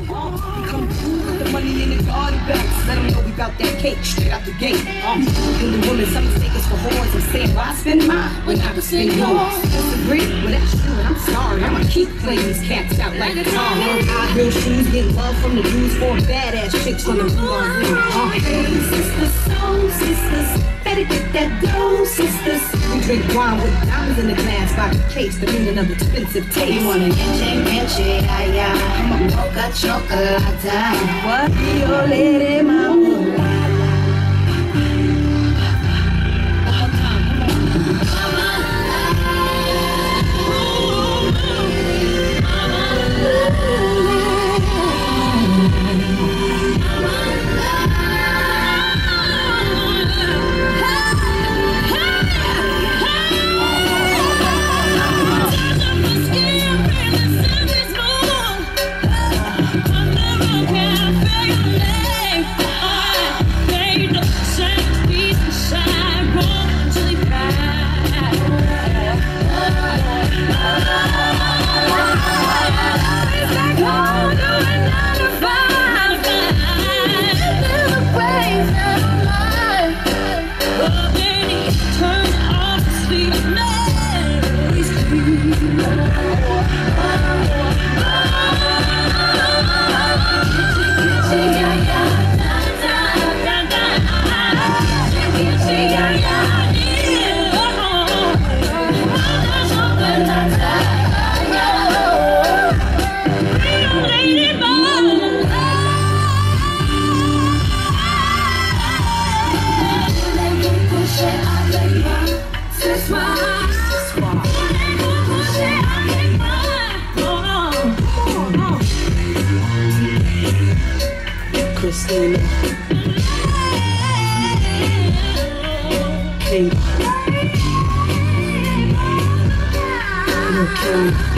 Come through with the money in the garden belts. Let them know we bout that cake straight out the gate. And the women, some mistake us for whores. I'm saying, why spend mine when I can spend yours? Disagree? Well, that's true, and I'm sorry. I'ma keep playing these cats out like guitar. High heel shoes, get love from the dudes for badass chicks on the blue. Hey, sisters, soul sisters, better get that dough, sisters. We drink wine with diamonds in the glass by the case, the meaning of expensive taste. You wanna enche, ay, ay. Mocha chocolate. What? Rio Lady Mama. Christina, Kate, okay.